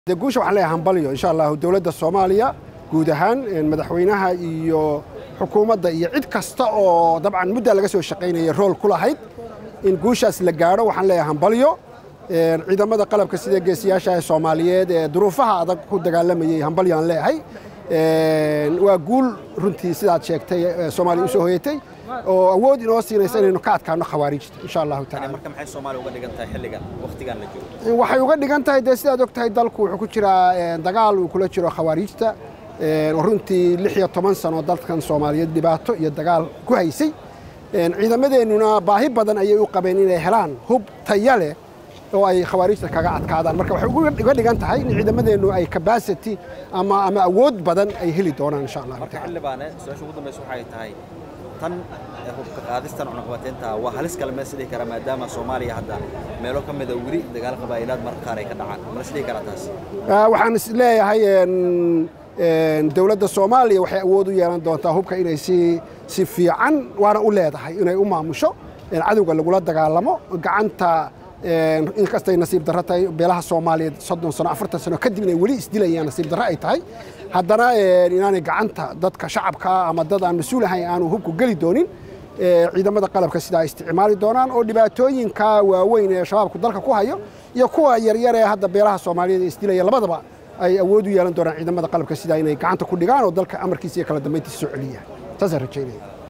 guusha waxaan leeyahay hambalyo insha Allah dawladda Soomaaliya guud ahaan madaxweynaha iyo xukuumadda iyo cid kasta oo dabcan muddo laga soo shaqeynayay role ku lahayd in guushaas la gaaro waxaan leeyahay hambalyo ciidamada qalabka sida geesiyaasha Soomaaliyeed ee duruufaha adag ku dagaalamayay hambalyo aan leeyahay waa guul runtii sidaad sheegtay Soomaaliya u soo hoyatay oo awood inoo siinaysa inaynu ka adkaano khawaarijta insha Allah ta'ala marka maxay Soomaaliya uga dhigan tahay xilligan waqtigan la joogo waxay uga dhigan tahay sidaad ogtahay dalku wuxuu ku jiraa dagaal uu kula jiro khawaarijta runtii 16 sano dalkan Soomaaliyeed dhibaato iyo dagaal ku haysay ciidamadeenuna baahi badan ayay u qabeen inay helaan hub tayo leh oo ay khawaarijta kaga adkaadaan marka waxay uga dhigan tahay in ciidamadeenu ay capacity ama awood badan ay heli doonaan insha Allah marka xillibaane su'aasha ugu dambaysa waxay tahay tan hubka qaadistan cunaqabateynta waa halis kale ma sidii kara maadaama Soomaaliya hadda meelo ka mid ah wali dagaal qabaa'ilad markaa ay ka dhacaan ma sidii kara taas waxaan is leeyahay dawladda Soomaaliya waxay awood u yeelan doontaa hubka inay si fiican waana u leedahay inay u maamusho cadawga lagula dagaalamo gacanta in kastay nasiib darro tahay beelaha Soomaaliyeed 30 sano 40 sano kadib inay wali isdilayaan nasiib darro ay tahay haddana inaanay gacanta dadka shacabka ama dad aan mas'uul ahayn aanu hubku gali doonin ciidamada qalabka sida ay isticmaali doonaan oo dhibaatooyinka waaweyn ee shabaabku dalka ku hayo iyo kuwa yaryar ee hadda beelaha Soomaaliyeed isdilaya labadaba ay awood u yeelan doonaan ciidamada qalabka sida inay gacanta ku dhigaan oo dalka amarkiisa iyo kala dambeyntiisa soo celiyaan taas rajaynaya